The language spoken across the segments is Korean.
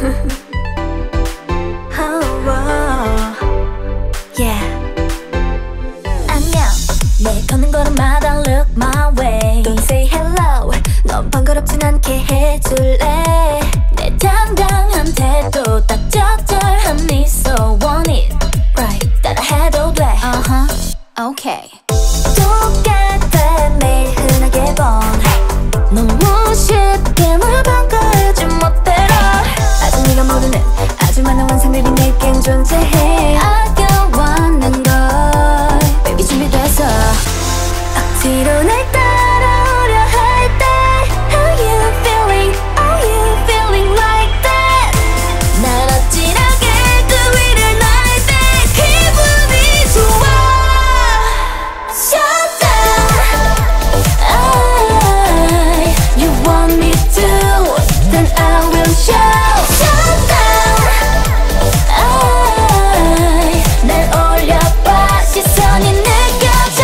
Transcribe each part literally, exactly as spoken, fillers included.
Oh, wow. Yeah. 안녕. 내 걷는 걸음마다 look my way. Don't say hello. 넌 번거롭진 않게 해줄래. 내 당당한 태도 딱 적절한 미소 want it right. 따라해도 돼. Uh-huh. Okay. 똑같아 매일 흔하게 본 너무 쉽게 널 반가워하지 못해라. 아직 네가 모르는 아주 많은 환상들이 내겐 존재해. 아껴왔는 걸 baby 준비됐어. 억지로 날 따라오려 할 때 How you feeling? Are you feeling like that? 난 어찌나게 그 위를 날 때 기분이 좋아. Shut down. I, you want me to, then I will show. Shut down. I, 날 올려봐 시선이 느껴져.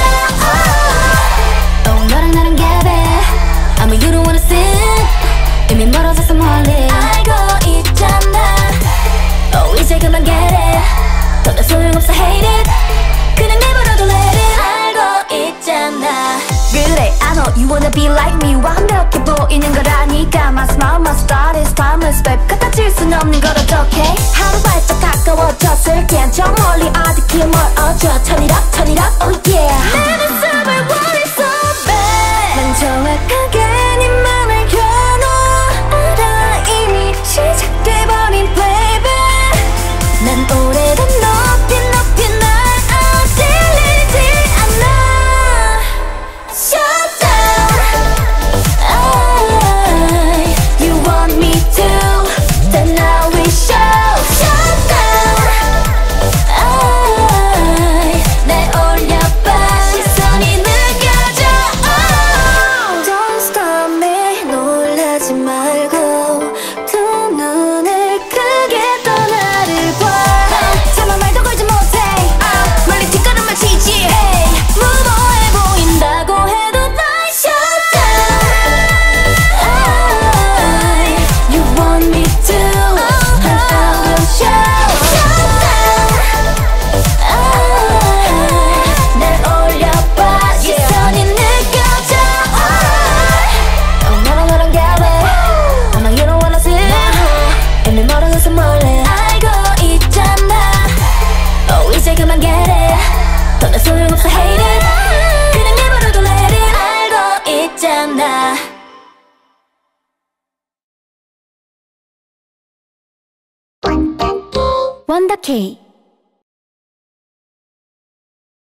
Oh, 너랑 나랑 겹해 아무 you don't wanna sit. 이미 멀어져서 멀리 알고 있잖아. Oh, 이제 그만 get it. 더는 소용없어 hate it. 그냥 내버려둬 let it. 알고 있잖아. 그래 I know you wanna be like me. 완벽해 보이는 걸 아니까 My smile, my style is timeless babe. 같아질 순 없는 걸 어떡해. 하루 발짝 가까워졌을 땐 저 멀리 어디길 멀어져. Turn it up, turn it up, oh yeah. Let it summer want it so bad. 난 정확하게 네 맘을 겨눠 알아. 이미 시작돼버린 playback. 난 오래도 높이 높이 날 어질리지 않아. Shut down. I, you want me to, then I will show. Shut down. I, 날 올려봐 시선이 느껴져. Oh. Don't stop me. 놀라지 말고 두 눈을 크게 떠 나를 봐. 차마 말도 걸지 못해. uh, 멀리 뒷걸음만 치지. hey. 무모해 보인다고 해도 날 shut down. I, you want me to, and I will show. Shut down. I, 날 올려봐 시선이 느껴져. Oh, 너랑 너랑 겹해 아마 you don't wanna see. 이미 멀어져서 멀리 알고 있잖아. Oh, 이제 그만 get it. 더는 소용없어 hate it. 그냥 내버려둬 let it. 알고 있잖아. 원더키